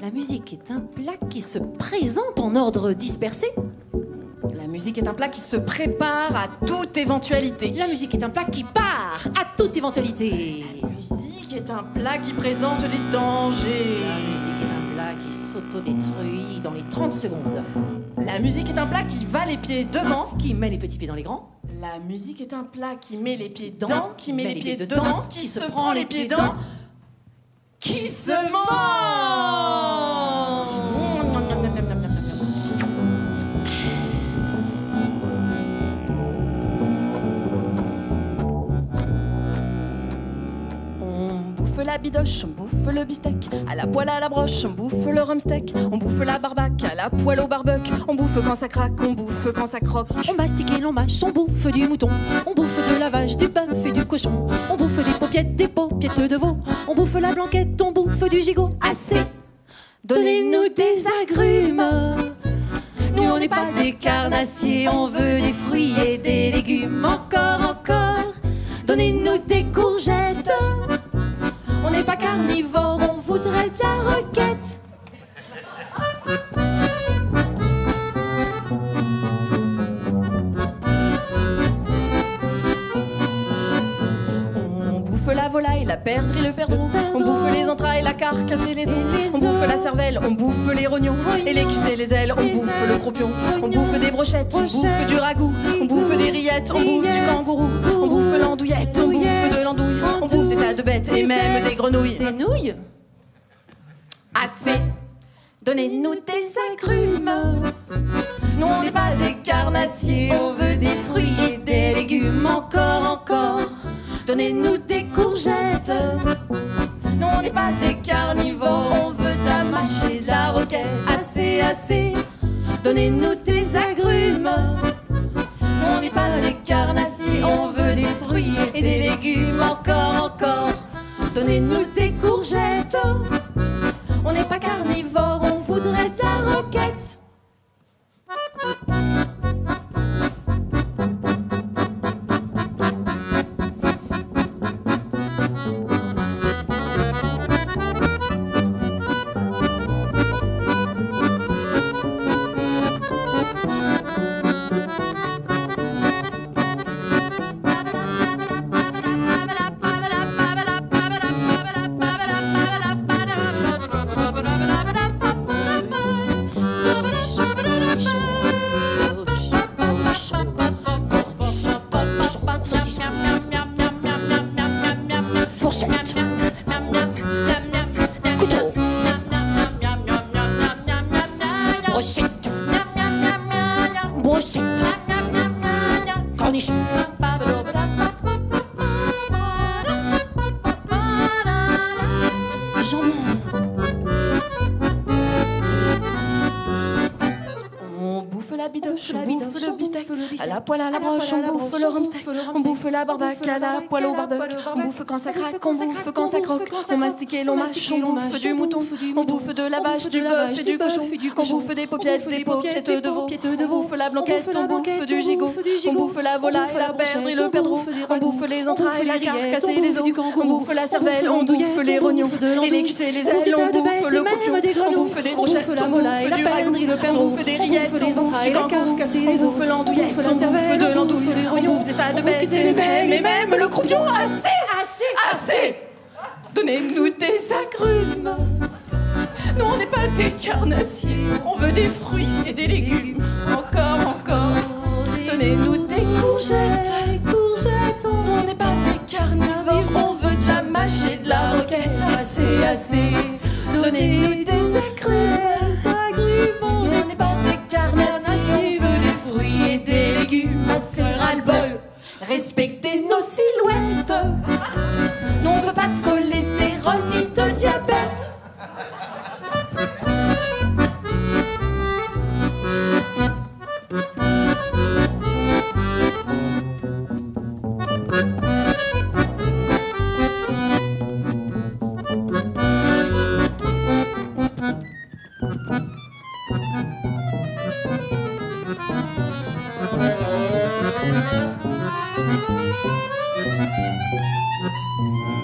La musique est un plat qui se présente en ordre dispersé. La musique est un plat qui se prépare à toute éventualité. La musique est un plat qui part à toute éventualité. La musique est un plat qui présente des dangers. La musique est un plat qui s'autodétruit dans les 30 secondes. La musique est un plat qui va les pieds devant. Qui met les petits pieds dans les grands. La musique est un plat qui met les pieds dedans, qui met les pieds dedans, qui se prend les pieds dedans, qui se mange. La bidoche, on bouffe le beefsteak, à la poêle à la broche, on bouffe le rumsteak, on bouffe la barbaque, à la poêle au barbecue, on bouffe quand ça craque, on bouffe quand ça croque. On mastique et l'on mâche, on bouffe du mouton, on bouffe de la vache, du bœuf et du cochon, on bouffe des paupiettes de veau, on bouffe la blanquette, on bouffe du gigot. Assez, donnez-nous des agrumes. Nous on n'est pas des carnassiers, on veut des fruits et des légumes. Encore, donnez-nous des courgettes. On n'est pas carnivore, on voudrait de la roquette. On bouffe la volaille, la perdrix, le perdreau. On bouffe les entrailles, la carcasse et les os. On bouffe la cervelle, on bouffe les rognons. Et les cuisses et les ailes, on bouffe le croupion. On bouffe des brochettes, on bouffe du ragoût. On bouffe des rillettes, on bouffe du kangourou. On bouffe l'andouillette, on bouffe de l'andouille. On bouffe des tas de bêtes et même des grenouilles. Des nouilles. Assez, donnez-nous des agrumes. Nous on n'est pas des carnassiers, on veut des fruits et des légumes. Encore, donnez-nous des courgettes. Nous on n'est pas des carnivores, on veut de la mâche et de la roquette. Assez, donnez-nous des agrumes. Nous on n'est pas des carnassiers, on veut des fruits et des légumes. Encore, donnez-nous des courgettes. On n'est pas carnivore, on voudrait de la roquette. Fourchette. Couteau. Brochette. Brochette. Cornichon. Jambon. On bouffe la bidoche, on bouffe le beefsteak, à la poêle à la broche, on bouffe le rumsteak, on bouffe la barbaque, à la poêle au barbecue, on bouffe quand ça craque, on bouffe quand ça croque, on mastique et l'on mâche, on bouffe du mouton, on bouffe de la vache, du bœuf et du cochon, on bouffe des paupiettes de veau, on bouffe la blanquette, on bouffe du gigot, on bouffe la volaille, la perdrix, le perdreau, on bouffe les entrailles, la carcasse et les os, on bouffe la cervelle, on bouffe les rognons, et les cuisses et les ailes, on bouffe le croupion, on bouffe des brochettes, on bouffe du ragoût, on bouffe des rillettes, on bouffe du kangourou, on bouffe l'andouillette, on bouffe de l'andouille, on bouffe des tas de bêtes et même le croupion. Assez, donnez-nous des agrumes. Nous on n'est pas des carnassiers, on veut des fruits et des légumes. Encore, donnez-nous des courgettes. Nous on n'est pas des carnivores, on veut de la mâche et de la roquette. Assez, donnez-nous des agrumes. Nous on n'est pas des carnassiers, on veut des fruits et des légumes. Assez ras-le-bol, respectez nos silhouettes. Nous on veut pas de cholestérol ni de diabète. Thank you.